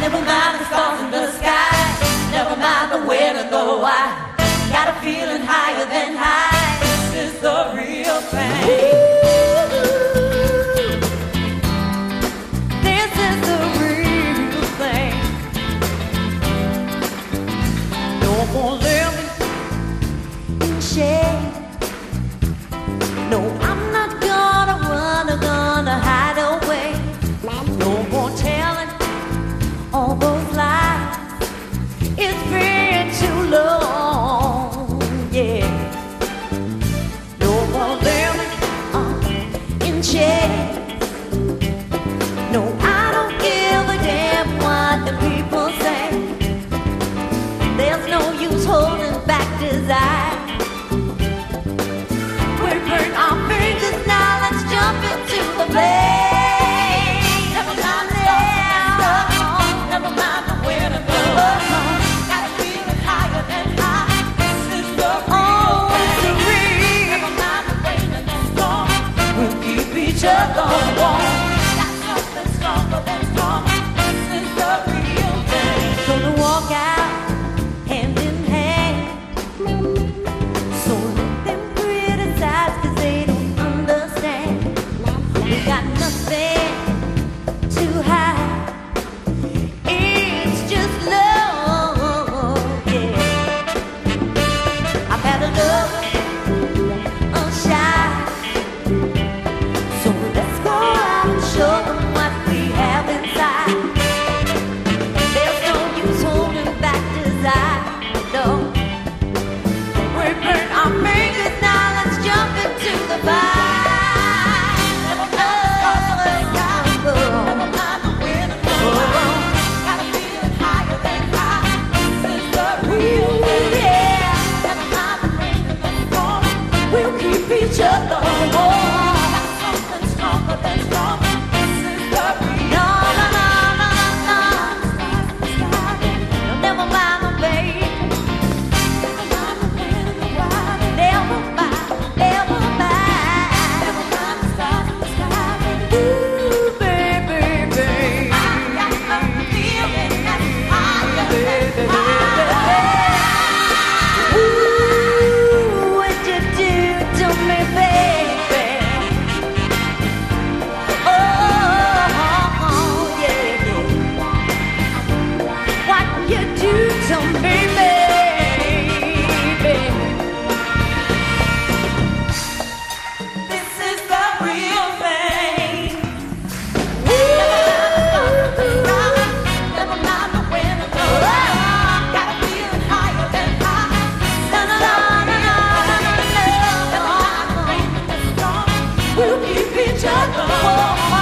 Never mind the stars in the sky, never mind the when or the why. Got a feeling higher than high. This is the real thing. This is the real thing. No more living in shame. No, I'm not gonna run or gonna hide away. No more telling all those lies. It's been too long, yeah. No more living in chains. No, I don't give a damn what the people say. There's no use holding back desire. We burn our fingers now, let's jump into the blaze. Never mind the stuff, never mind the where to go. Got a feeling higher than high. This is the real. Never mind the rain and the storm. We'll keep each other warm. Got something stronger than strong. This is the real thing. Gonna walk out hand in hand. So let them criticize 'cause they don't understand. We got nothing to hide. It's just love, yeah. I've had enough of shy. So let's go out and show them what we have inside. There's no use holding back desire, no. We burn our fingers now, let's jump into the fire. Never mind the wind and the wine. Got a feeling higher than high. This is the real thing. Yeah. Never mind the rain and the storm. We'll keep each other warm. Got something stronger than strong. This is the real. No, no, no, no, no, no. Never mind the baby. Never mind the wind and the wine. Never mind, never mind. Never mind the stars in the sky. Ooh, baby, baby. I got a feeling that's higher than high. Ooh, what you do to me, baby? Oh, yeah. What you do to me, baby? This is the real thing. Never mind the wind and the wine. Got a feeling higher than high. Never mind the rain and the storm. We'll keep each other warm.